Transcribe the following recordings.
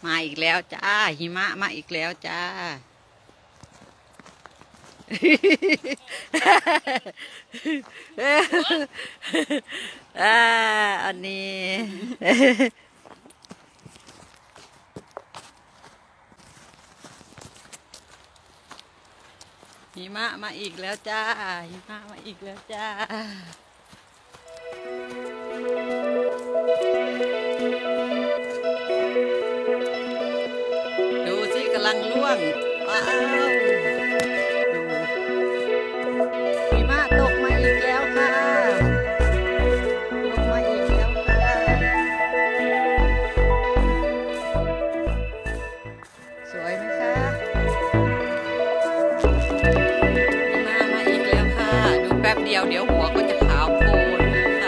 มาอีกแล้วจ้าหิมะมาอีกแล้วจ้า อันนี้ หิมะมาอีกแล้วจ้าหิมะมาอีกแล้วจ้าดูสิกำลังร่วงว้าวดูหิมะตกมาอีกแล้วค่ะตกมาอีกแล้วค่ะสวยไหมคะหิมะมาอีกแล้วค่ะดูแป๊บเดียวเดี๋ยวหัวก็จะขาวโพลนค่ะ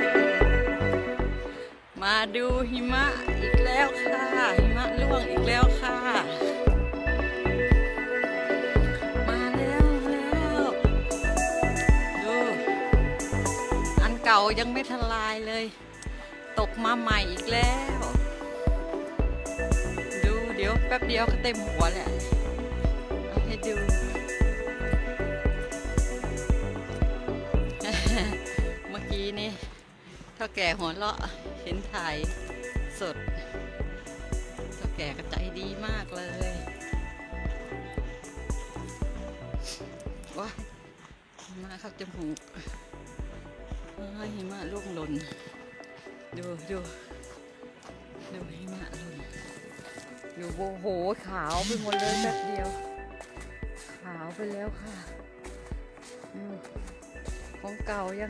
มาดูหิมะอีกแล้วค่ะหิมะร่วงอีกแล้วค่ะมาแล้วดูอันเก่ายังไม่ทลายเลยตกมาใหม่อีกแล้วดูเดี๋ยวแป๊บเดียวก็เต็มหัวแหละเอาให้ดู เมื่อกี้นี่เท่าแก่หัวเราะเห็นถ่ายสดเท่าแก่ก็ใจดีมากเลยว้าหิมะเข้าจมูกหิมะร่วงหล่นดูหิมะหล่นดูโอ้โหขาวไปหมดเลยแป๊บเดียวขาวไปแล้วค่ะของเก่ายัง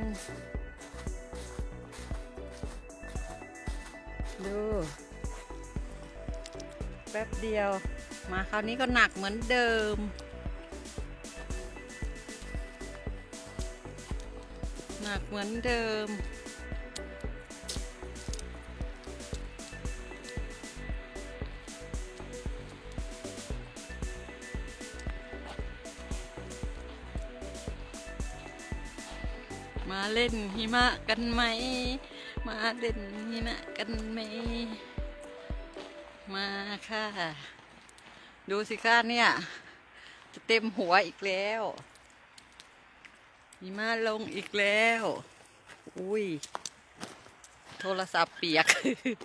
ดูแป๊บเดียวมาคราวนี้ก็หนักเหมือนเดิมหนักเหมือนเดิมมาเล่นหิมะกันไหมมาเล่นหิมะกันไหมมาค่ะดูสิค่ะเนี่ยจะเต็มหัวอีกแล้วหิมะลงอีกแล้วอุ้ยโทรศัพท์เปียก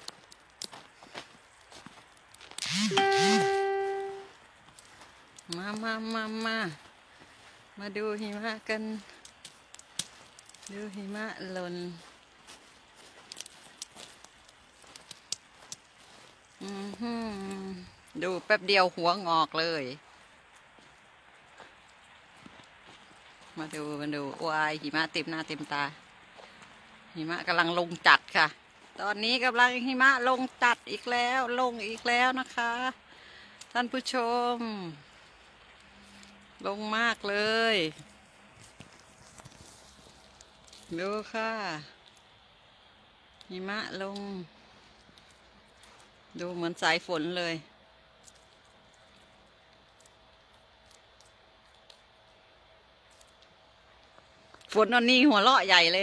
มาดูหิมะกันดูหิมะหล่นดูแป๊บเดียวหัวงอกเลยมาดูวายหิมะเต็มหน้าเต็มตาหิมะกำลังลงจัดค่ะตอนนี้กำลังหิมะลงจัดอีกแล้วลงอีกแล้วนะคะท่านผู้ชมลงมากเลยดูค่ะหิมะลงดูเหมือนสายฝนเลยฝนอันนี้หัวเราะใหญ่เลย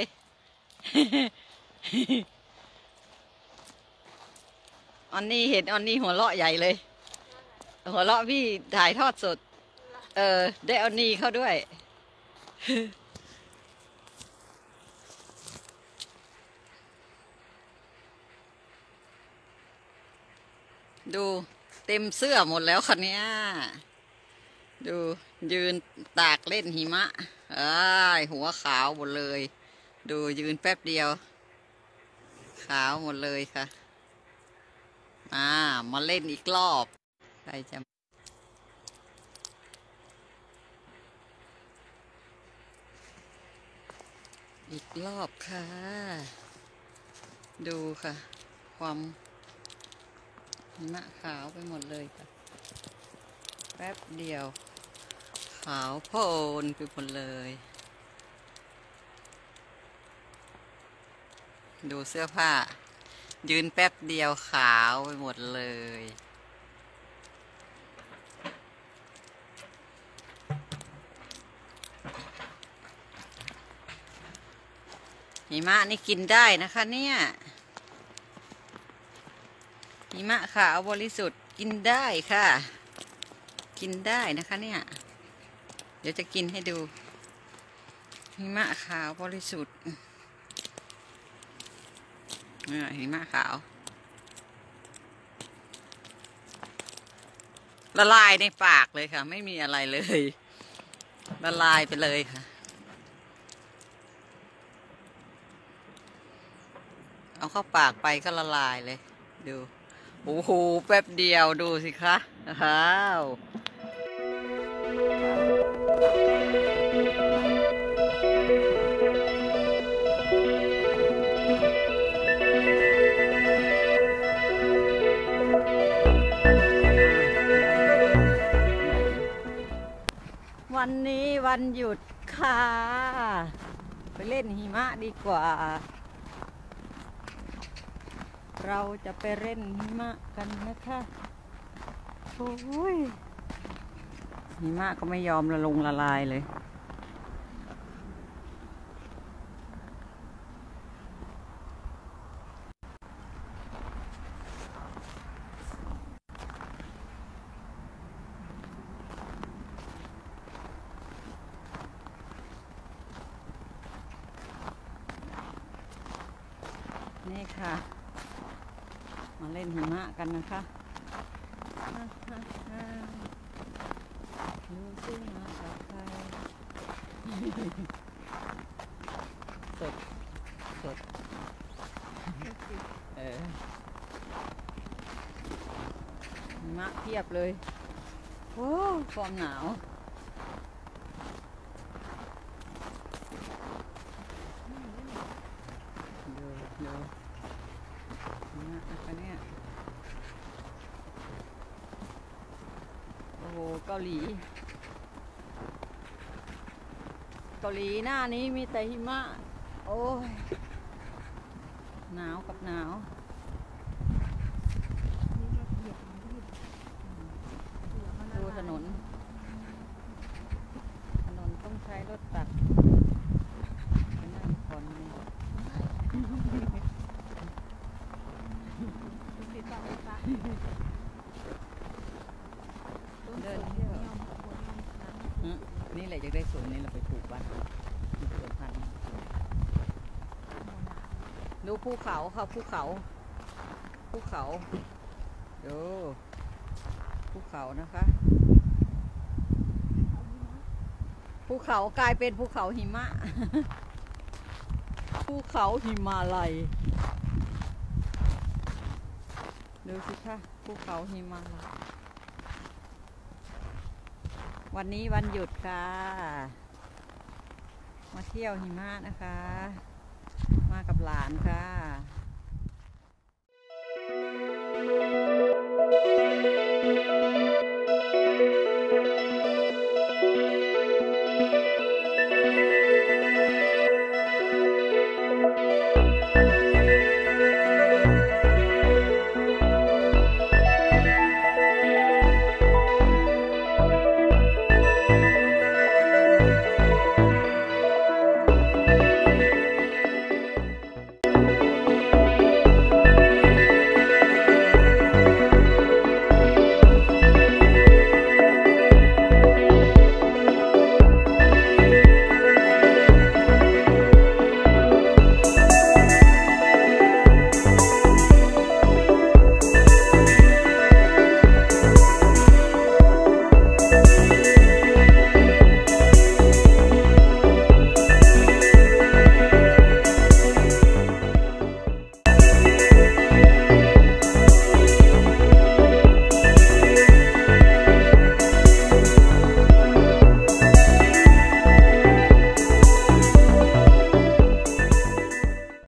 อันนี้เห็นอันนี้หัวเราะใหญ่เลยหัวเราะพี่ถ่ายทอดสดได้อันนี้เข้าด้วย ดูเต็มเสื้อหมดแล้วคันนี้ดูยืนตากเล่นหิมะหัวขาวหมดเลยดูยืนแป๊บเดียวขาวหมดเลยค่ะมาเล่นอีกรอบใครจะอีกรอบค่ะดูค่ะความหิมะขาวไปหมดเลยค่ะแป๊บเดียวขาวโพลนไปหมดเลยดูเสื้อผ้ายืนแป๊บเดียวขาวไปหมดเลยหิมะนี่กินได้นะคะเนี่ยหิมะขาวบริสุทธิ์กินได้ค่ะ กินได้นะคะเนี่ย เดี๋ยวจะกินให้ดูหิมะขาวบริสุทธิ์หิมะขาวละลายในปากเลยค่ะ ไม่มีอะไรเลย ละลายไปเลยค่ะ เอาเข้าปากไปก็ละลายเลย ดูโอ้โหแป๊บเดียวดูสิคะอ้าววันนี้วันหยุดค่ะ ไปเล่นหิมะดีกว่า เราจะไปเล่นหิมะกันนะคะโอ้ยหิมะก็ไม่ยอมละลายเลยนี่ค่ะมาเล่นหิมะกันนะคะดูสิมากับใครสดหิมะเพียบเลยโอ้ความหนาวดูหิมะนะคะเนี่ยโอ้โหเกาหลีหน้านี้มีแต่หิมะโอ้ยหนาวกับหนาวดูถนนต้องใช้รถตักไปนั่งก่อนเดินเที่ยวนี่แหละจะได้สวนนี้เราไปปลูกบ้านสวนพันธุ์ดูภูเขาค่ะภูเขาดูภูเขานะคะภูเขากลายเป็นภูเขาหิมะ ภูเขาหิมาลัยดูสิคะภูเขาหิมาลัยวันนี้วันหยุดค่ะมาเที่ยวหิมะนะคะมากับหลานค่ะ